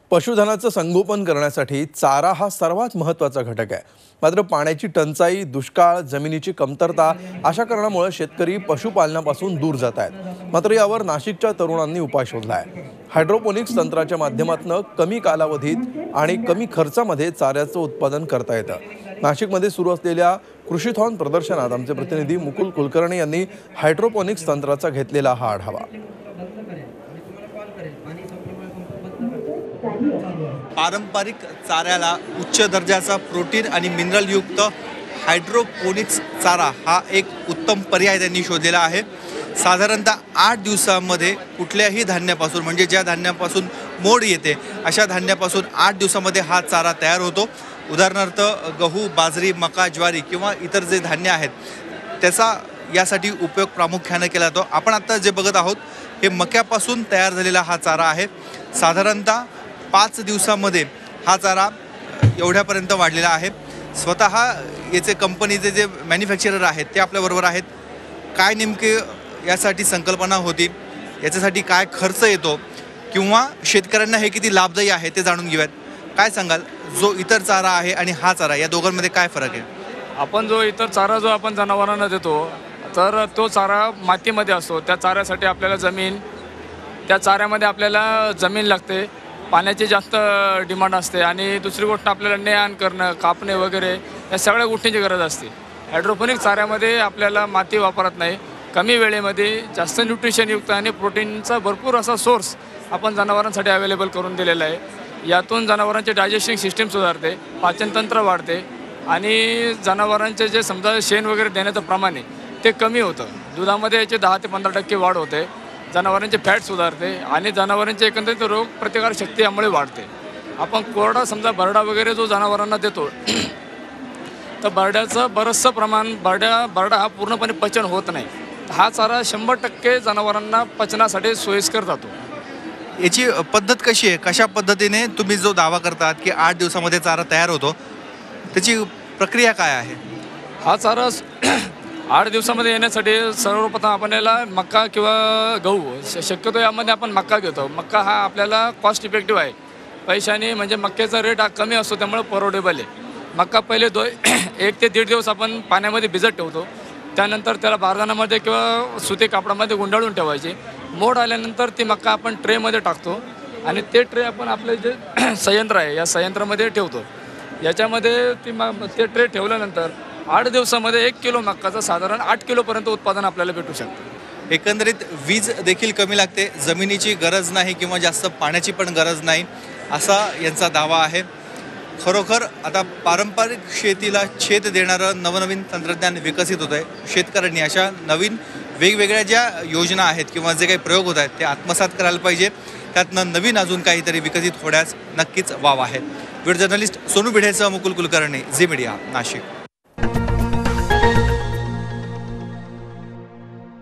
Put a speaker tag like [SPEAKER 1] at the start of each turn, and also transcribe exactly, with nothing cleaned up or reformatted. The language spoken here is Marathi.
[SPEAKER 1] पशुधनाचं संगोपन करण्यासाठी चारा हा सर्वात महत्त्वाचा घटक आहे। मात्र पाण्याची टंचाई, दुष्काळ, जमिनीची कमतरता अशा कारणामुळे शेतकरी पशुपालनापासून दूर जात आहेत। मात्र यावर नाशिकच्या तरुणांनी उपाय शोधला आहे। हायड्रोपोनिक्स तंत्राच्या माध्यमातून कमी कालावधीत आणि कमी खर्चामध्ये चाऱ्याचं उत्पादन करता येतं। नाशिकमध्ये सुरू असलेल्या कृषीथॉन प्रदर्शनात आमचे प्रतिनिधी मुकुल कुलकर्णी यांनी हायड्रोपोनिक्स तंत्राचा घेतलेला हा आढावा।
[SPEAKER 2] पारंपरिक चाऱ्याला उच्च दर्जाचा प्रोटीन आणि मिनरल युक्त हायड्रोपोनिक्स चारा हा एक उत्तम पर्याय त्यांनी शोधलेला आहे। साधारणतः आठ दिवसांमध्ये कुठल्याही धान्यापासून म्हणजे ज्या धान्यापासून मोड येते अशा धान्यापासून आठ दिवसांमध्ये हा चारा तयार होतो। उदाहरणार्थ गहू, बाजरी, मका, ज्वारी किंवा इतर जे धान्य आहेत त्याचा यासाठी उपयोग प्रामुख्याने केला जातो। आपण आता जे बघत आहोत हे मक्यापासून तयार झालेला हा चारा आहे। साधारणतः पाच दिवसांमध्ये हा चारा एवढ्यापर्यंत वाढलेला आहे। स्वतः याचे कंपनीचे जे मॅन्युफॅक्चरर आहेत ते आपल्याबरोबर आहेत। काय नेमके यासाठी संकल्पना होती, याच्यासाठी काय खर्च येतो किंवा शेतकऱ्यांना हे किती लाभदायी आहे ते जाणून घेऊयात। काय सांगाल, जो इतर चारा आहे आणि हा चारा या दोघांमध्ये काय फरक आहे?
[SPEAKER 3] आपण जो इतर चारा जो आपण जनावरांना देतो तर तो चारा मातीमध्ये असतो। त्या चाऱ्यासाठी आपल्याला जमीन, त्या चाऱ्यामध्ये आपल्याला जमीन लागते, पाण्याची जास्त डिमांड असते आणि दुसरी गोष्ट आपल्याला ने-आण करणं, कापणे वगैरे या सगळ्या गोष्टींची गरज असते। हायड्रोपोनिक चाऱ्यामध्ये आपल्याला माती वापरत नाही, कमी वेळेमध्ये जास्त न्यूट्रिशनयुक्त आणि प्रोटीनचा भरपूर असा सोर्स आपण जनावरांसाठी अवेलेबल करून दिलेला आहे। यातून जनावरांचे डायजेस्टिंग सिस्टीम सुधारते, पाचनतंत्र वाढते आणि जनावरांचे जे समजा शेण वगैरे देण्याचं प्रमाण आहे ते कमी होतं। दुधामध्ये याचे दहा ते पंधरा टक्के वाढ होते, जनावरांचे फॅट सुधारते आणि जनावरांचे एकंदरीत रोग प्रतिकार शक्ती यामुळे वाढते। आपण कोरडा समजा बरडा वगैरे जो जनावरांना देतो तर बरड्याचं बरंचसं प्रमाण बरड्या बरडा हा पूर्णपणे पचन होत नाही। हा चारा शंभर टक्के जनावरांना पचनासाठी सोयीस्कर जातो।
[SPEAKER 2] याची पद्धत कशी आहे? कशा पद्धतीने तुम्ही जो दावा करतात की आठ दिवसामध्ये चारा तयार होतो, त्याची प्रक्रिया काय आहे?
[SPEAKER 3] हा चारा आठ दिवसामध्ये येण्यासाठी सर्वप्रथम आपण याला मका किंवा गहू, शक्यतो यामध्ये आपण मका घेतो। मका हा आपल्याला कॉस्ट इफेक्टिव्ह आहे, पैशाने म्हणजे मक्याचा रेट हा कमी असतो त्यामुळे परवडेबल आहे। मका पहिले दो एक ते दीड दिवस आपण पाण्यामध्ये भिजत ठेवतो, त्यानंतर त्याला बारदानामध्ये किंवा सुती कापडामध्ये गुंडाळून ठेवायची। मोड आल्यानंतर ती मका आपण ट्रेमध्ये टाकतो आणि ते ट्रे आपण आपले जे संयंत्र आहे या संयंत्रामध्ये ठेवतो। याच्यामध्ये ती म ते ट्रे ठेवल्यानंतर आठ दिवसामध्ये एक किलो मक्काचं साधारण आठ किलोपर्यंत उत्पादन आपल्याला भेटू शकतं।
[SPEAKER 2] एकंदरीत वीज देखील कमी लागते, जमिनीची गरज नाही किंवा जास्त पाण्याची पण गरज नाही असा यांचा दावा आहे। खरोखर आता पारंपरिक शेतीला छेद देणारं नवनवीन तंत्रज्ञान विकसित होत आहे। शेतकऱ्यांनी अशा नवीन वेगवेगळ्या ज्या योजना आहेत किंवा जे काही प्रयोग होत आहेत ते आत्मसात करायला पाहिजे। त्यातनं नवीन अजून काहीतरी विकसित होण्यास नक्कीच वाव आहे। व्हिडिओ जर्नलिस्ट सोनू भिडेसह मुकुल कुलकर्णी, झी मीडिया, नाशिक।